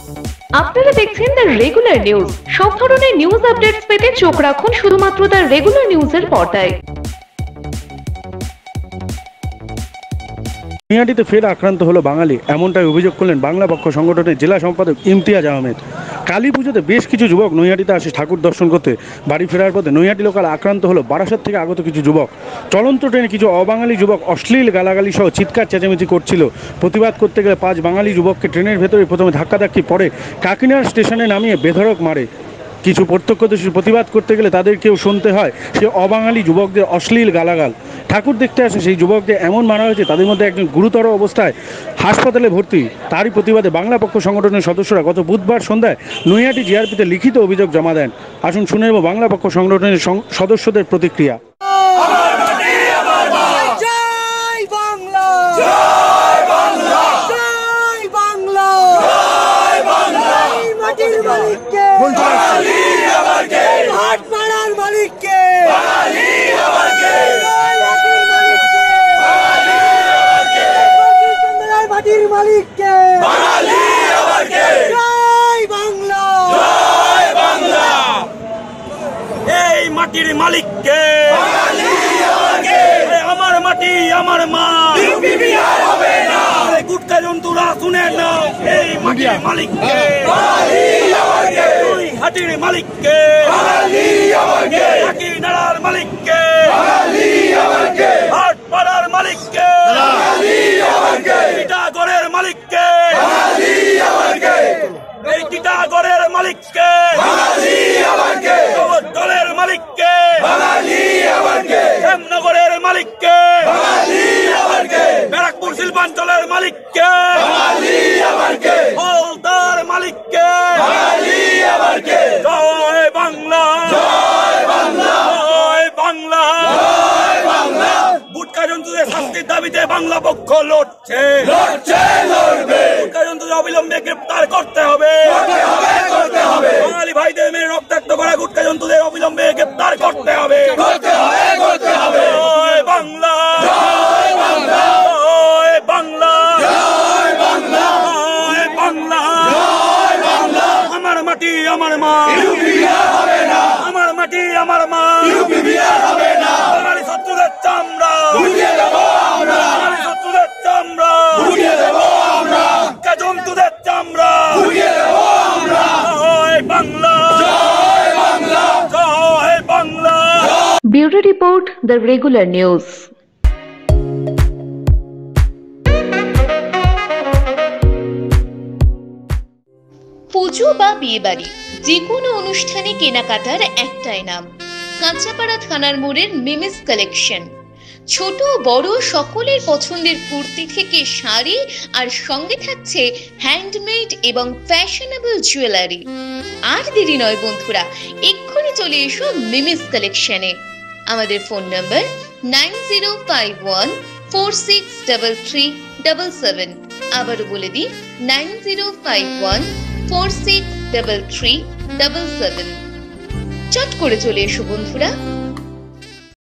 আপনারা দেখছেন the regular news. সব ধরনের নিউজ আপডেটস পেতে চোখ রাখুন শুধুমাত্র দ্য রেগুলার নিউজের পর্দায়। নৈহাটিতে ফের আক্রান্ত হলো বাঙালি, এমনটাই অভিযোগ করলেন বাংলা পক্ষ সংগঠনের জেলা সম্পাদক ইমতিয়াজ আহমেদ। কালী পুজোতে বেশ কিছু যুবক নৈহাটিতে আসে ঠাকুর দর্শন করতে। বাড়ি ফেরার পথে নৈহাটি লোকাল আক্রান্ত হলো বারাসাত থেকে আগত কিছু যুবক। চলন্ত ট্রেনে কিছু অবাঙালি যুবক অশ্লীল গালাগালি সহ চিৎকার চেঁচামেচি করছিল। প্রতিবাদ করতে গেলে 5 বাঙালি যুবককে ট্রেনের ভেতরে প্রথমে ধাক্কাধাক্কি পরে কাকিনাড়া স্টেশনে নামিয়ে বেধড়ক মারে। কিছু প্রত্যক্ষদর্শী প্রতিবাদ করতে গেলে তাদেরকেও শুনতে হয় সে অবাঙালি যুবকদের অশ্লীল গালাগাল। ঠাকুর দেখতে আসে সেই যুবকদের এমন মারা হয়েছে, তাদের মধ্যে একজন গুরুতর অবস্থায় হাসপাতালে ভর্তি। তারই প্রতিবাদে বাংলা পক্ষ সংগঠনের সদস্যরা গত বুধবার সন্ধ্যায় নৈহাটি জিআরপিতে লিখিত অভিযোগ জমা দেন। আসুন শুনে নেব বাংলা পক্ষ সংগঠনের সদস্যদের প্রতিক্রিয়া। মাটির মালিককে আমার মাটি আমার মা গুটকা জন্তুরা শুনে নাও, এই মাটির মালিককে হাটির মালিককে হাটি নাড়ার মালিককে হাট পাড়ার মালিককে টিটাগড়ের মালিককে এই টিটাগড়ের মালিককে দলের মালিককে শ্যামনগরের মালিককে ব্যারাকপুর শিল্পাঞ্চলের মালিককে হলদার মালিককে জয় বাংলা জয় বাংলা। গুটকা জন্তুদের শাস্তির দাবিতে বাংলা পক্ষ লড়ছে গুটকা জন্তুদের অবিলম্বে গ্রেপ্তার করতে হবে বাঙালি ভাইদের মেয়ে রক্তাক্ত করা গুটকা জন্তুদের অবিলম্বে গ্রেপ্তার করতে হবে জয় বাংলা জয় বাংলা জয় বাংলা আমার মাটি আমার মা আমার মাটি আমার মা বাঙালি শত্রুদের চামড়া বাঙালি শত্রুদের চামড়া গুটকা জন্তুদের চামড়া জয় বাংলা জয় Bangla. Bureau report the regular news. Puja বা বিয়ে বাড়ি যে কোনো অনুষ্ঠানে কেনাকাটার একটাই নাম, কাঁচাপাড়া থানার মোড়ের মিমিস কালেকশন। ছোট বড় সকলের পছন্দের কুর্তি থেকে শাড়ি, আর সঙ্গে থাকছে হ্যান্ডমেড এবং ফ্যাশনেবল জুয়েলারি। আর দেরি নয় বন্ধুরা, এক্ষুনি চলে এসো মিমিস কালেকশনে। আমাদের ফোন নাম্বার 9051463377। আবারও বলে দিই 9051463377। চট করে চলে এসো বন্ধুরা।